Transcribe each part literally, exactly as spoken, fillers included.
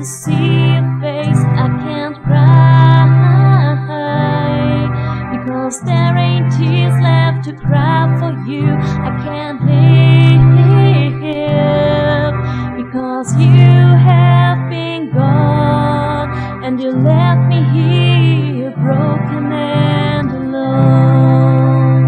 to see your face. I can't cry because there ain't tears left to cry for you. I can't live because you have been gone, and you left me here broken and alone.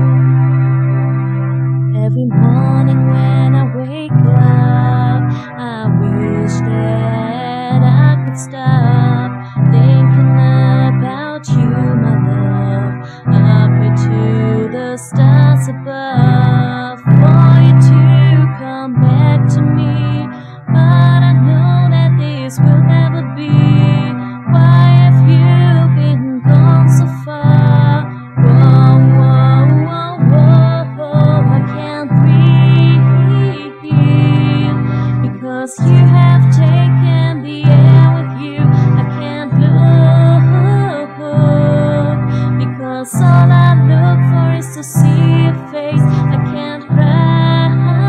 Every morning when I wake up, I wish that I could stop thinking about you, my love, up into the stars above, for you to come back to me. But I know that this will never be. Why have you been gone so far? Whoa, whoa, whoa, whoa, whoa. I can't breathe because you have taken the air with you. I can't look because all I look for is to see your face. I can't cry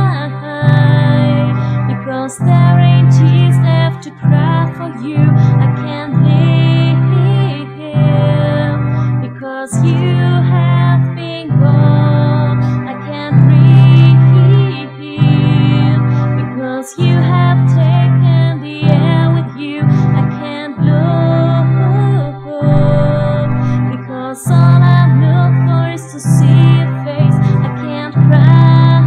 because there ain't tears left to cry for you. I can't live because you have been gone. I can't breathe because you have taken the air with you. I can't look because all I look for is to see your face. I can't cry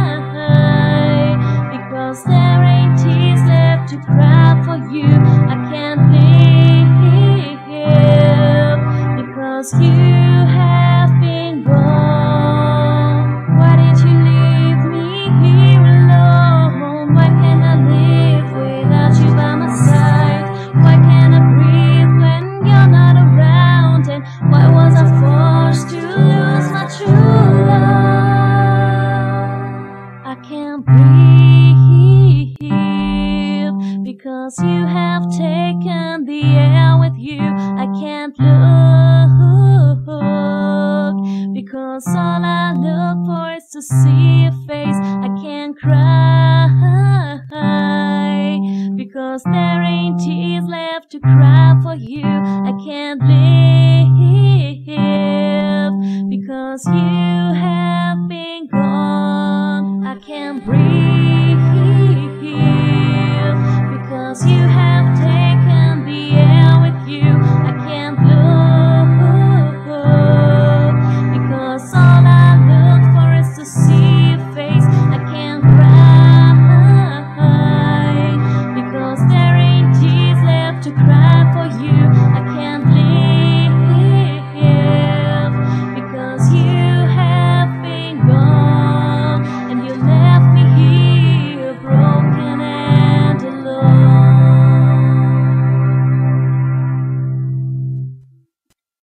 because there ain't tears left to cry for you. I can't live because you have been gone. Why did you leave me here alone? Why can't I live without you by my side? Why can't I breathe when you're not around? And why was I forced to lose my true love? I can't breathe because you have taken the air with you. I can't look because all I look for is to see your face. I can't cry because there ain't tears left to cry for you.